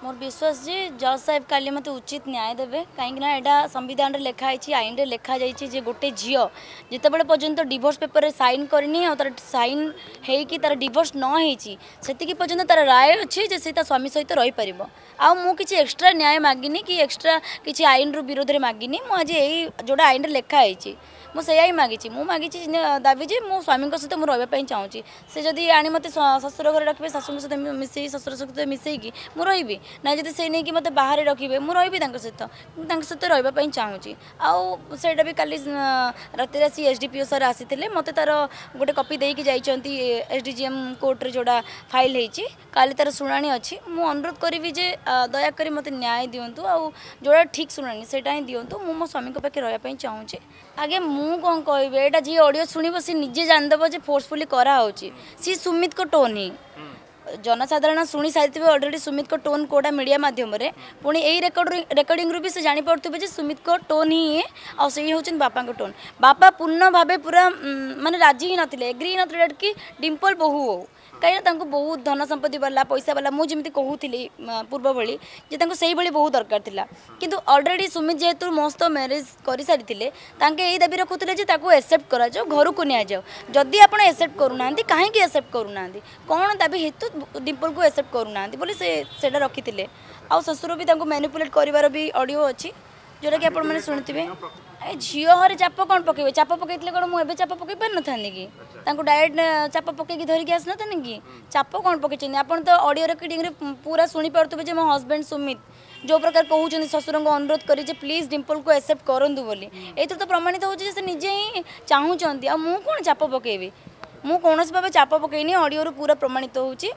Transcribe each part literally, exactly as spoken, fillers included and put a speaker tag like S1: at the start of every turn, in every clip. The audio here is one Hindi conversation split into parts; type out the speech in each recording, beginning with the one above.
S1: मोर विश्वास जे जज साहेब काली मत उचित न्याय देवे कहीं यहाँ संविधान रे लिखाई आईन रे लिखा जाइए गोटे झील जिते पर्यंत डिवोर्स पेपर रे साइन करनी और तार साइन होगी तार डिवोर्स न होती से पर्यंत तार राय अच्छी जे से स्वामी सहित रही पार आ मु किसी एक्सट्रा न्याय मागिनी कि एक्सट्रा किसी आईन रु विरोध में मागिनी मुझे यही जोड़ा आईन रे लिखाई मुझे ही मागी मु मागी दाबी जे मो स्वामी सहित मुझे रही चाहूँगी से जदि आनी मत शशुर घर रखिए शाशु सहित मिसई शशुर सहित मिसईकी मुझे रही ना जब से नहीं कि मत बाहर रखिए मुझे रही सहित सहित रही चाहूँगी आईटा भी काली राति आसी एसडीपीओ सर आसी मत तार गोटे कॉपी देकी जाइंट एसडीजीएम कोर्ट रे जोड़ा फाइल होती काली तार शुणाणी अच्छी मु अनुरोध करी जे दयाकोरी मत न्याय दिंतु आ जोड़ा ठीक शुणाणी से ही दिंतु मु मो स्वामी पाखे रही चाहूँगी आगे मु कौन कहे यहाँ जी ऑडियो शुणव सी निजे जानदेव जे फोर्सफुली कराऊँगी सी सुमित को टोन ही जनसाधारण शुणी सारी अलरेडी सुमित को टोन कोड़ा मीडिया मध्यम पुणी यही रेकर्डिंग रू भी से जापे जे सुमित को टोन ही आ से हूँ बापा को टोन बापा पूर्ण भाव पूरा माने राजी ही नथिले एग्री ही नथिले कि डिम्पल बहु हो कहीं बहुत धन संपत्ति वाला पैसा वाला मुझे कहूली पूर्व भली जे से ही बहुत दरकार थिला किंतु ऑलरेडी सुमित जेहेतु मस्त मैरिज कर सारी यही दाबी रखुते एक्सेप्ट करा घर को नि जाओ जदि आप एक्सेप्ट करूना कहीं एक्सेप्ट करूना कौन दाबी हेतु डिम्पल को एक्सेप्ट करूना बोली से रखी आ शशुर भी मैनिपुलेट कर भी ऑडियो अच्छी जोटा कि आपने शुणुवे झील हरे चाप कौन पकेबे चाप पकई कौन मुझे चाप पकई पार ना कि डायरेक्ट चाप पकई धरिकी आस ना कि चाप कौन पकई आप तो ऑडियो रेकर्डिंग पूरा शुणी पारे मो हजबैंड सुमित जो प्रकार कहते शशुर को अनुरोध करी प्लीज डिम्पल को एक्सेप्ट करूँ बोली ये तो प्रमाणित होजे निजे ही चाहूँगी आ मु कौन चाप पकेबी मु कौन भाव चाप पकईनी ऑडियो पूरा प्रमाणित होची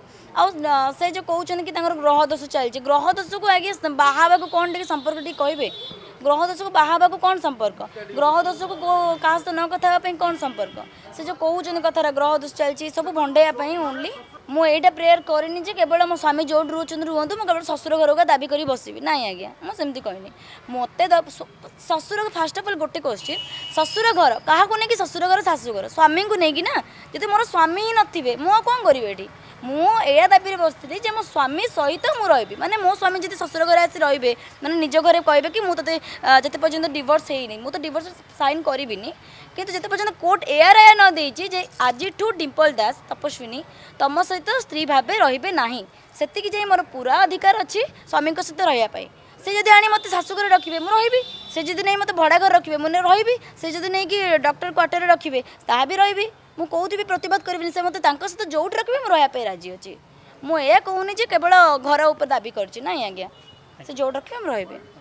S1: आ से जो कहते कि ग्रह दोष चलती ग्रह दोष को आगे बाहा कौन टे संपर्क टी कहे ग्रह दोष को बाहा कौन संपर्क ग्रह दोष को क्या तो न कथा कौन संपर्क से जो कहते कथा ग्रह दोष चलती सब भंडाई ओनली मुझे प्रेयर करनी जे केवल मो स्वामी जो रोच रुहतु मुझे केवल शशुर घर का दाबी कर बसबी ना आज्ञा मुझे कहनी मत शशुर फास्ट अफ अल गोटे क्वेश्चन शशुर घर क्या नहीं कि शशुर घर शाशु घर स्वामी को लेकिन ना जब मोर स्वामी ही नथिबे मु कौन करी ये मुझे दाबी बसती जे मो स्वामी सहित मुझे रही माने मो स्वामी जब शशुर घर आसी रे मैंने निज घर कहे कि मुझे जिते पर्यटन डिवोर्स है मुझे डिवोर्स साइन करी किंतु जिते पर्यटन कोर्ट एयर आया न देछि जे आज ठू डिम्पल दास तपस्विनी तुम सहित स्त्री भाव रे ना से मोर पूरा अधिकार अच्छी स्वामी सहित रही से जब आनी मत शाशुघर रखिए मुझे रही से जब नहीं मत भड़ा घर रखिए मुझे रही से जब नहीं कि डॉक्टर क्वार्टर रखिए ता भी रही मुझे कौन भी प्रतिवाद करी से मत सहित जो रखिए मुझे रही राजी अच्छी मुझे कहूनी केवल घर उपर दाबी कर आज्ञा से जो रखिए रही